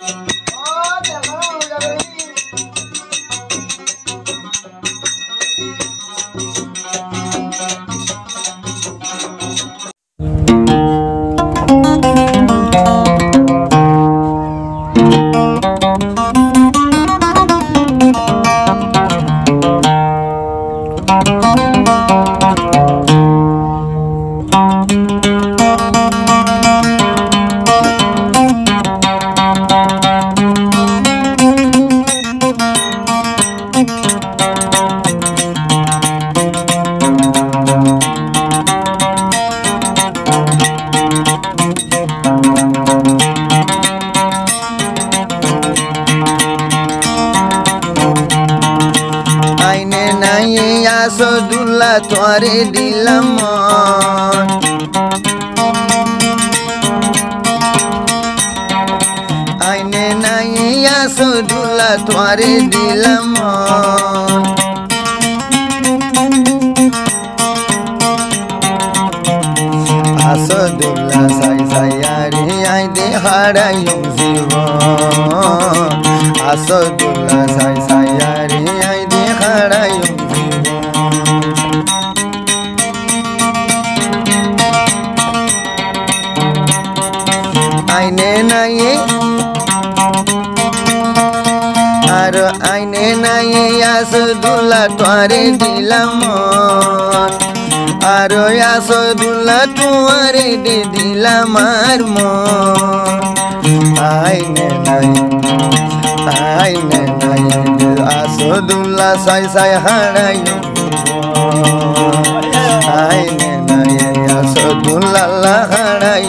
আসদুল্লাহ তোরে দিলাম আইনে নাই আসদুল্লাহ তোরে দিলাম আসদুল্লাহ সাই সাই আরে আই দে হারাইম জীবন আসদুল্লাহ সাই সাই আরে আই দে হারাইম আইনে নাই আর আইনে নাই আসদুল্লাহ তোরে দিলাম আর আসদুল্লাহ তোরে দিলাম আর আইনে নাই আসদুল্লাহ সাই সাই হারাই আইনে নাই আসদুল্লাহ হারাই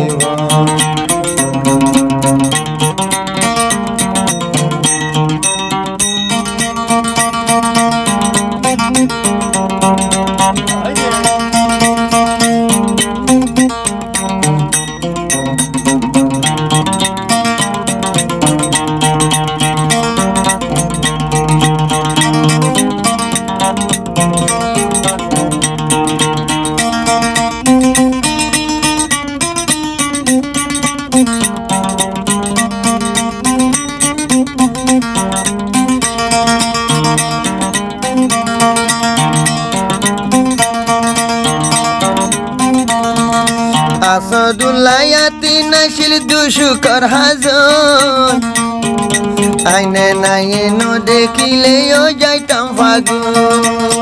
আসদুল্লাহ ইয়াতি নাশিল দুশুকর হাজন আইনে নাই নো দেখিলে ও যাইতাম ফাগুন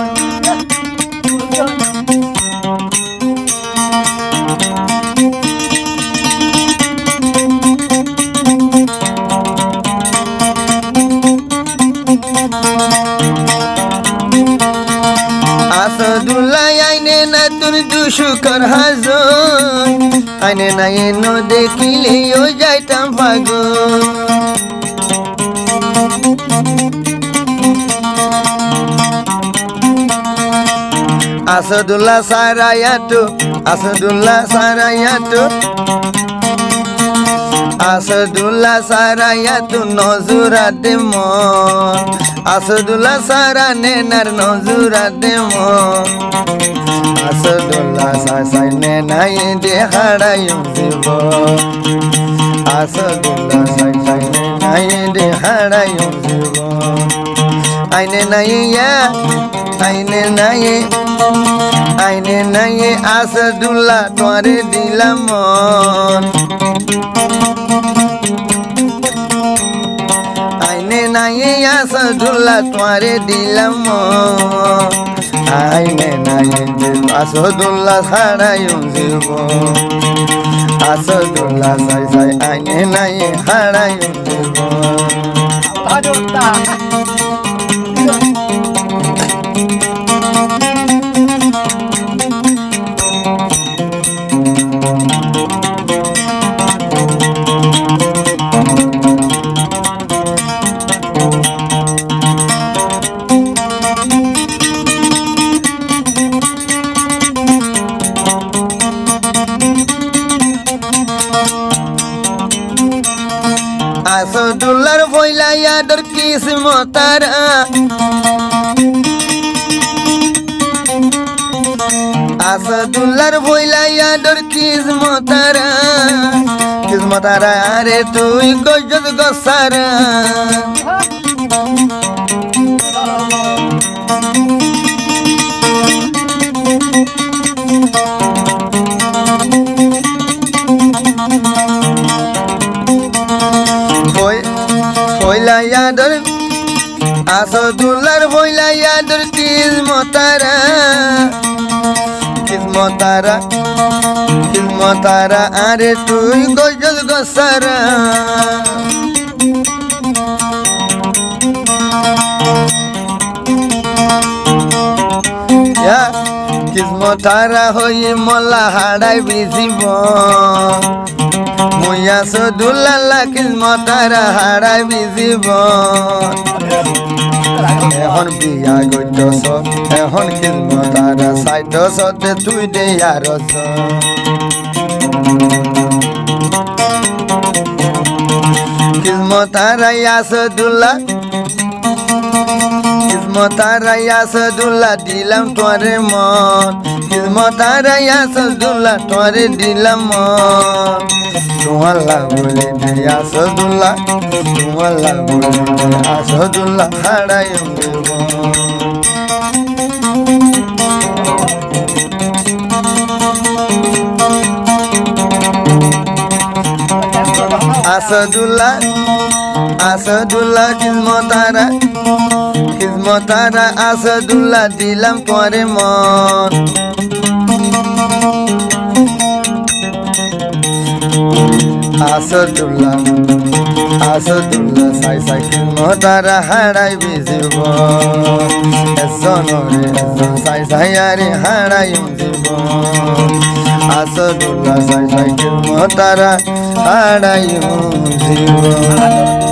আসদুল্লাহ আইনে না তোর দুশুকর হাজন আইনে নাই নো দেখিলে ও যাইতাম ফাগুন আসদুল্লাহ সারায়াতো আসদুল্লাহ সারায়াতো আসদুল্লাহ সারায়াতো নজুরাতে মন আসদুল্লাহ সারানে নার নজুরাতে মন আসদুল্লাহ সাই নে নাই দে হারাইম জীবন আসদুল্লাহ সাই নে নাই দে হারাইম জীবন আইনে নাই আইনে নাই আইনে নাই আসদুল্লাহ তোরে দিলাম আইনে নাই আসদুল্লাহ তোরে দিলাম আইনে নাই আসদুল্লাহ হারাইম জীবন আসদুল্লাহ সাই সাই আইনে নাই হারাইম জীবন আসদুল্লাহর ভইলাইয়া ডর কিসমতারা আসাদুল্লার ভইলাইয়া ডর কিসমতারা আরে তুই গজত গসারা ভইলাইয়া ডর আসাদুল্লার ভইলাইয়া ডর কিসমতারা আরে তুই গজত গসারা কিসমতারা হই মলা হাড়াই বিজিব মুয়া সদুল্লা কিসমতারা হাড়াই বিজিব এখন বিয়া গইতছ এখন কিসমতারা সাইতছতে তুই দে আরছ কিসমতারা আসাদুল্লাহ দিলাম তোরে মন কিসমতারা আসাদুল্লাহ তোরে দিলাম মন তোমাল্লা বলে দে আসাদুল্লাহ তোমাল্লা বলে দে আসাদুল্লাহ হারাই আসাদুল্লাহ কিসমতারা আসাদুল্লাহ দিলাম তোরে মন আসাদুল্লাহ সাই কিসমতারা হারাই বিজিব এসনরে সাই আরে হারাই জীব আসাদুল্লাহ সাই কিসমতারা হারাই জীব